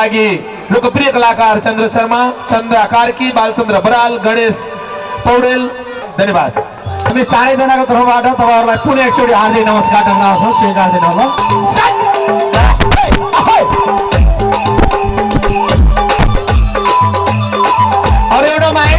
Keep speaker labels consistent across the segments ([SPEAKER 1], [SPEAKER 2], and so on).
[SPEAKER 1] लागि लोकप्रिय कलाकार चन्द्र शर्मा, चन्द्र कार्की, बालचन्द्र बराल, गणेश पौडेल, धन्यवाद।
[SPEAKER 2] हामी चारैजनाको तर्फबाट तपाईँहरूलाई पुनः एकचोटि हार्दिक नमस्कार गर्न आउँछौँ, स्वीकार दिनु होला। अरू एउटा माइक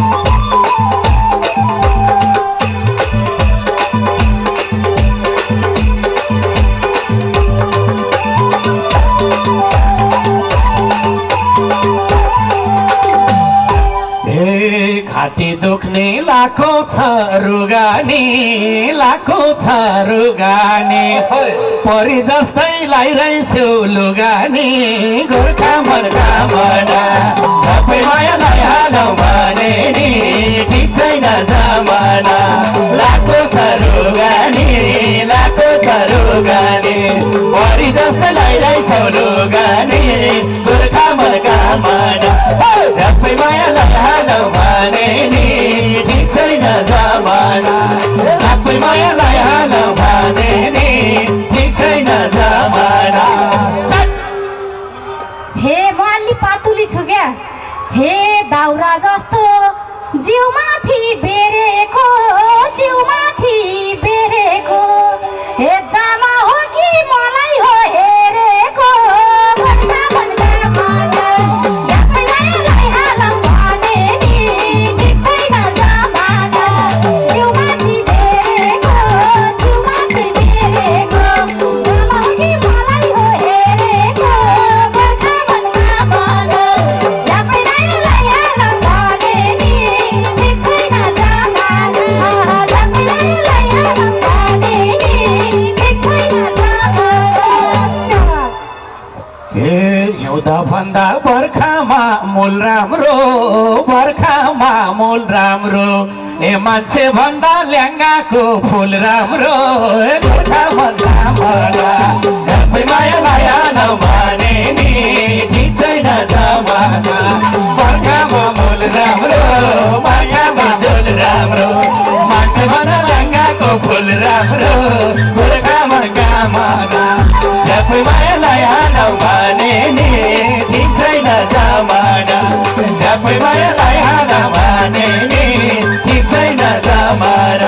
[SPEAKER 2] घाँटी दुख्ने लाखौँ छ रुगानी, लाखौँ छ रुगानी, परी जस्तै लाइरहेछु लुगानी, गोर्खा मनका मना सबै माया नहालौ भने नि ठिक छैन जमाना, लाखौँ छ रुगानी, लाखौँ छ रुगानी, परी जस्तै लाइरहेछौ लुगानी, गोर्खा मनका मना सबै माया नहालौ भने नि ठिक छैन जमाना, सबै माया नहालौ भने नि ठिक छैन जमाना।
[SPEAKER 3] हे म अलि पातुली छु क्या, हे दाउरा जस्तो जिउमाथि बेरेको, जिउमाथि बेरेको, हे जामा हो कि मलाई हो हेरेको, भन्दा भन्दा माना जबै मायालाई हालौ भने नि ठिक छैन जमाना, जिउमाथि बेरेको, जिउमाथि बेरेको, जामा हो कि मलाई हो हेरेको, गोर्खा मनका मना जबै मायालाई हालौ भने नि ठिक छैन जमाना, जबै मायालाई हालौ भने नि ठिक छैन जमाना।
[SPEAKER 2] हे हिउँदा भन्दा बर्खामा मूल राम्रो, बर्खामा मूल राम्रो, ए मान्छे भन्दा ल्याङ्गाको फुल राम्रो, गोर्खा भन्दा मना सबै मायालाई हालौ भने नि ठिक छैन जमाना, बर्खामा मूल राम्रो, मायामा झोल राम्रो, मान्छे भन्दा ल्याङ्गाको फुल राम्रो, गोर्खा मनका मना सबै मायालाई हालौ भने नि ठिक छैन जमाना, सबै मायालाई हालौ भने नि ठिक छैन जमाना।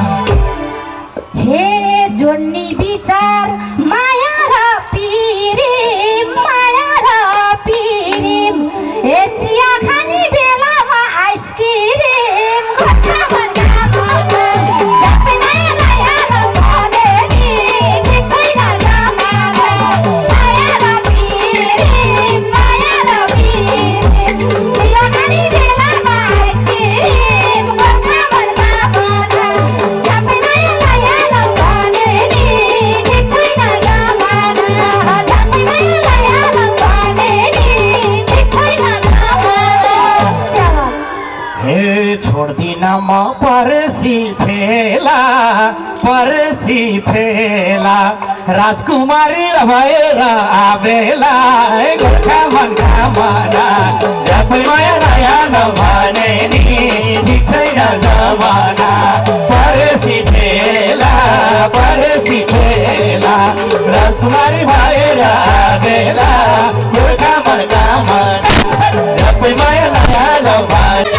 [SPEAKER 3] हे जोड्ने विचार माया र पिरिम, माया र पिरिम, हे चिया खाने बेलामा आइसक्रिम, गोर्खा मनका मना सबै मायालाई हालौ भने नि ठिक छैन जमाना, माया र पिरिम, माया र पिरिम, चिया खाने बेलामा आइसक्रिम, गोर्खा मनका मना सबै मायालाई हालौ भने नि ठिक छैन जमाना, सबै मायालाई हालौ भने नि ठिक छैन जमाना।
[SPEAKER 2] हे छोड्दिन म परसी फेला, परसी फेला, राजकुमारी भएर आबेला, गोर्खा मनका मना सबै मायालाई हालौ भने नि ठिक छैन जमाना, परसी फेला, परसी फेला, राजकुमारी भएर आबेला, गोर्खा मनका मना सबै मायालाई हालौ भने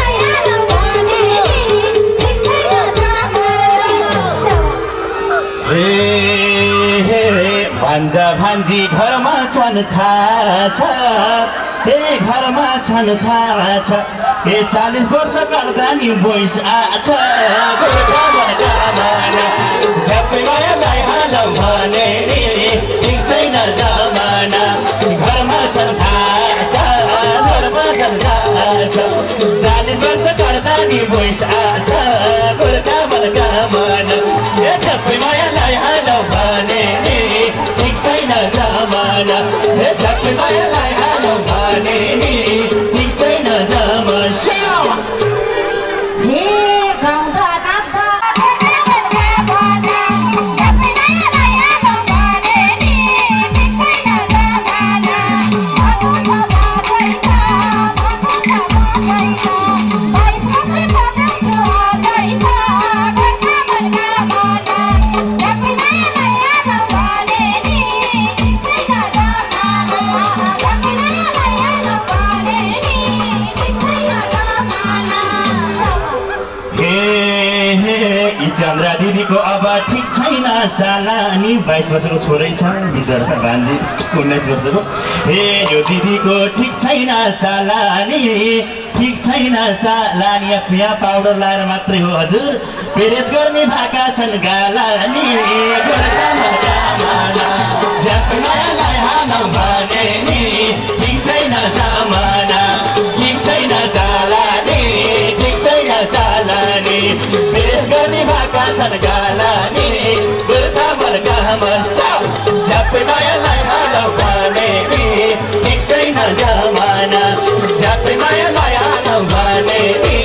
[SPEAKER 2] भान्जा भान्जी घरमा छन् थाहा छ, हे घरमा छन् थाहा छ, हे 40 वर्ष काट्दा नि बोइस आछ, गोर्खा मनका मना सबै मायालाई हालौ भने नि ठिक छैन जमाना, घरमा छन् थाहा छ, घरमा छन् थाहा छ, 40 वर्ष काट्दा नि बोइस आछ, गोर्खा मनका मना सबै मायालाई हालौ भने नि ठिक छैन जमाना, सबै मायालाई हालौ भने नि ठिक छैन जमाना।
[SPEAKER 3] हे गाउँदा नाच्दा गोर्खा मनका मना सबै मायालाई हालौ भने नि ठिक छैन जमाना, भएको छ छैन, भएको छ छैन, 22 वर्ष काट्छु
[SPEAKER 2] चन्द्रा दिदीको अब ठिक छैन चाला नि 22 वर्षको छोरै छ बिचरा भान्जी 19 वर्षको हे यो दिदीको ठिक छैन चाला नि ठिक छैन चाला नि यहाँ पाउडर लाएर मात्रै हो हजुर पेरेस गर्ने भाका छन् गाला नि गोर्खा मनका माना ज्यापनालाई हालौ भने नि ठिक छैन जमाना ठिक छैन चाला नि ठिक छैन चाला नि पेरेस गर्ने भाका छन् गाला नि गोर्खा मनका मर्छौ ज्यापनालाई हालौ भने नि ठिक छैन जमाना ज्यापनालाई हालौ भने नि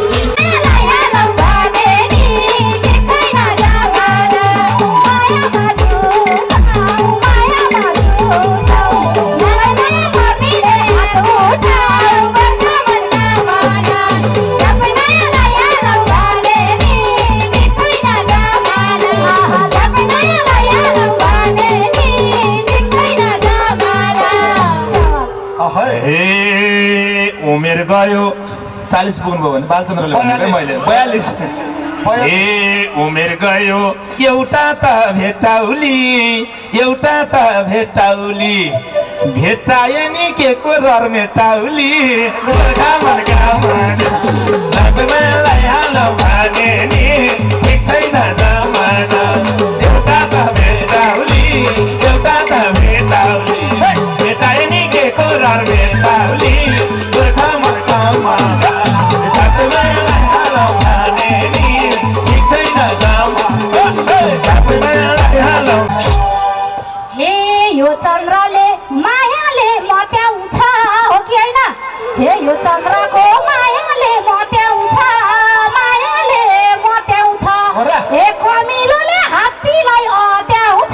[SPEAKER 2] उमेर गयो 40 पुग्नुभयो भने बालचन्द्रले भने मैले 42 ए उमेर गयो एउटा त भेटाउली भेटाए नि के को रर मेटाउली गोर्खा मनका माना लगनलाई हालौ भने नि ठिक छैन जमाना एउटा त भेटाउली भेटाए नि के को रर मेटाउली गोर्खा मनका माना लगनलाई हालौ भने नि ठिक छैन जमाना लगनलाई हालौ
[SPEAKER 3] हे यो चन्द्रले मायाले मत्याउँछ हो कि हैन हे यो चन्द्रको मायाले मत्याउँछ हे कमिलोले हात्तीलाई अत्याउँछ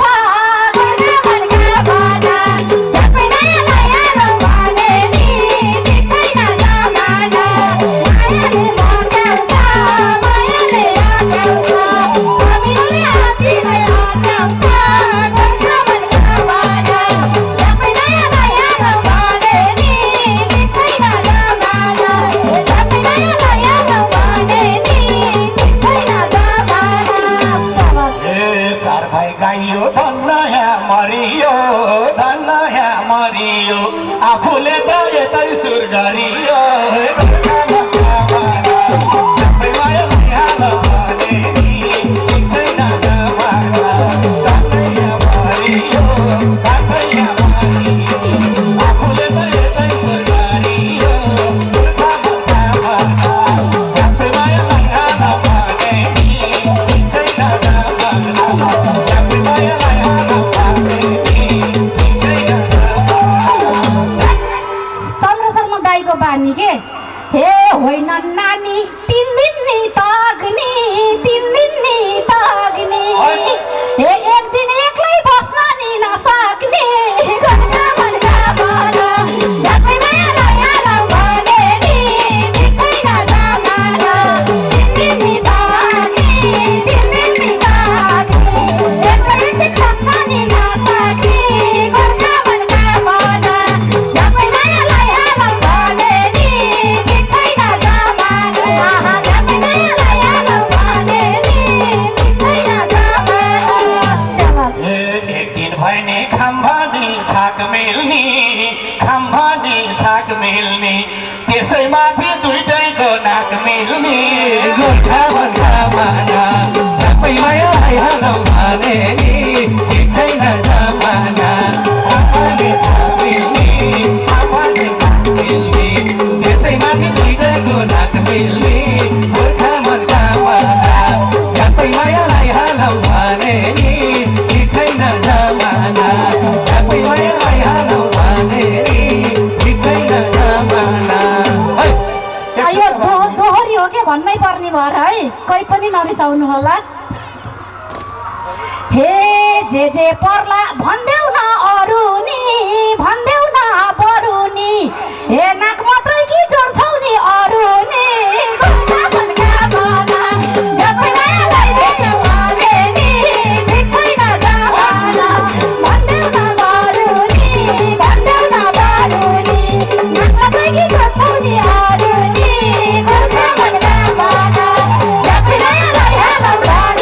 [SPEAKER 2] मरियो आफूले त यतै सुर गरियो हे होइन नानी 3 दिन नि तग्ने हे एक दिन एक्लै बस्न नि नसक्ने गोर्खा मनका माना ज्यापैमालाई हालौ भने नि ठिक छैन जमाना 3 दिन नि तग्ने एक्लै चाहिँ बस्न नि नसक्ने गोर्खा मनका माना ज्यापैमालाई हालौ भने नि ठिक छैन जमाना ज्यापैमालाई हालौ भने नि ठिक छैन जमाना एक दिन भने खम्बानी छाक मिल्ने त्यसैमाथि दुईटैको नाक मिल्ने गोर्खा मनका माना सबैलाई हालौ भने नि ठिक छैन जमाना खम्बानी छाक मिल्ने त्यसैमाथि दुईटैको नाक मिल्ने गोर्खा मनका माना सबैलाई हालौ भने नि ठिक छैन जमाना सबैलाई हालौ भने नि ठिक छैन जमाना
[SPEAKER 3] यो दोहोरी हो के भन्नै पर्ने भएर है कोही पनि नरिसाउनु होला हे जे पर्ला भन्देऊ न अरू नि भन्देऊ न बरु नि हे नाक मात्रै कि जोड्छौ नि अरू नि गोर्खा मनका माना ज्यापैमालाई हालौ भने नि ठिक छैन जमाना भन्देऊ न बरु नि नाक मात्रै कि जोड्छौ नि अरू नि गोर्खा मनका माना ज्यापैमालाई हालौ भने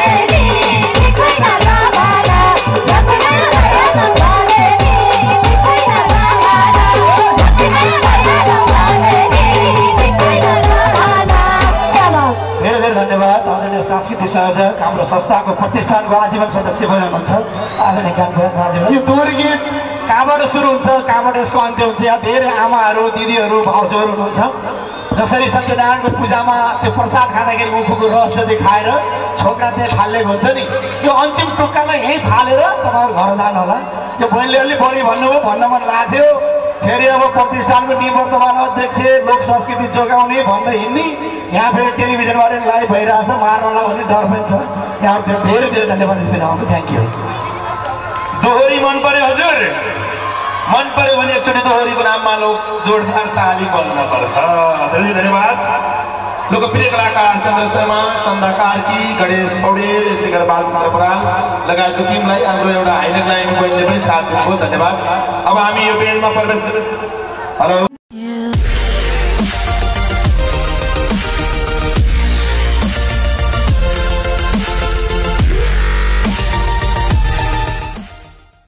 [SPEAKER 4] समिति संयोजक हाम्रो संस्थाको प्रतिष्ठानको आजीवन सदस्य पनि हुनुहुन्छ आदरणीय ज्ञानप्रसाद राजेन्द्र। यो दोहोरी गीत कहाँबाट सुरु हुन्छ कहाँबाट यसको अन्त्य हुन्छ। यहाँ धेरै आमाहरू दिदीहरू भाउजूहरू हुनुहुन्छ जसरी सत्यनारायणको पूजामा त्यो प्रसाद खाँदाखेरि उखुको रस जति खाएर छोक्रा त्यहाँ फालेको हुन्छ नि त्यो अन्तिम टुक्कालाई यहीँ फालेर तपाईँहरू घर जानु होला। यो बहिनीले अलिक बढी भन्नुभयो भन्न मन लाग्थ्यो फेरि अब प्रतिष्ठानको निवर्तमान अध्यक्ष लोक संस्कृति जोगाउने भन्दै हिँड्ने यहाँ फेरि टेलिभिजनबाट लाइभ भइरहेछ मार्नला भन्ने डर पनि छ। यहाँहरू धेरै धेरै धन्यवाद दिँदै आउँछु। Thank you.
[SPEAKER 1] दोहोरी मन पर्यो हजुर मन पर्यो भने एकचोटि दोहोरीको नाममा जोरदार ताली बज्नुपर्छ। धेरै धन्यवाद। लोकप्रिय कलाकार चन्द्र शर्मा चन्दा कार्की गणेश पौडेल यसै गरेर बालचन्द्र बराल लगायतको टिमलाई हाम्रो एउटा हाइलाइट लाइन बहिनीले पनि साथ दिनुभयो। धन्यवाद। अब हामी यो बेन्डमा प्रवेश हेलो